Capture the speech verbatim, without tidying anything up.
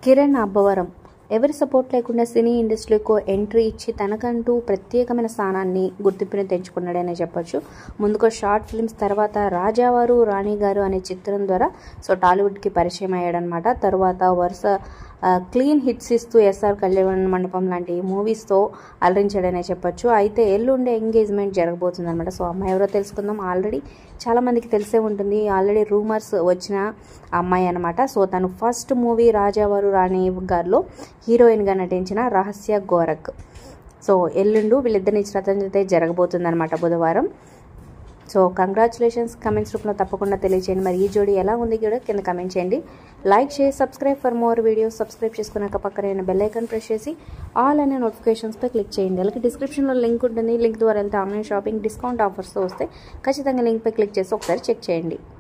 కిరణ్ అబ్బవరం ఎవరి సపోర్ట్ లేకుండా సినీ ఇండస్ట్రీకి ఎంట్రీ ఇచ్చి తనకంటూ ప్రత్యేకమైన స్థానాన్ని గుర్తింపుని తెంచుకున్నాడనే చెప్పొచ్చు. ముందుగా షార్ట్ ఫిల్మ్స్, తర్వాత రాజావారు రాణి గారు అనే చిత్రం ద్వారా సో టాలీవుడ్కి పరిచయం అయ్యాడనమాట. తర్వాత వరుస క్లీన్ హిట్స్ ఇస్తూ ఎస్ఆర్ కళ్యాణ మండపం లాంటి మూవీస్తో అలరించాడనే చెప్పొచ్చు. అయితే ఎల్లుండే ఎంగేజ్మెంట్ జరగబోతుంది అనమాట. సో అమ్మాయి ఎవరో తెలుసుకుందాం. ఆల్రెడీ చాలామందికి తెలిసే ఉంటుంది, ఆల్రెడీ రూమర్స్ వచ్చిన అమ్మాయి అనమాట. సో తను ఫస్ట్ మూవీ రాజావారు రాణి గారిలో హీరోయిన్గా నటించిన రహస్య గోరఖ్. సో ఎల్లుండు వీళ్ళిద్దరి నిశ్చితార్థం అయితే జరగబోతుంది అనమాట బుధవారం. So congratulations. కమెంట్స్ రూపంలో తప్పకుండా తెలియచేయండి. మరి ఈ జోడీ ఎలా ఉంది కూడా కింద కమెంట్ చేయండి. Like share subscribe for more videos. Subscribe చేసుకున్నాక పక్కన బెల్ ఐకాన్ ప్రెస్ చేసి ఆల్ అనే నోటిఫికేషన్స్పై క్లిక్ చేయండి. అలాగే డిస్క్రిప్షన్లో లింక్ ఉంటుంది. లింక్ ద్వారా వెళ్తే ఆన్లైన్ షాపింగ్ డిస్కౌంట్ ఆఫర్స్తో వస్తే ఖచ్చితంగా లింక్పై క్లిక్ చేసి ఒకసారి చెక్ చేయండి.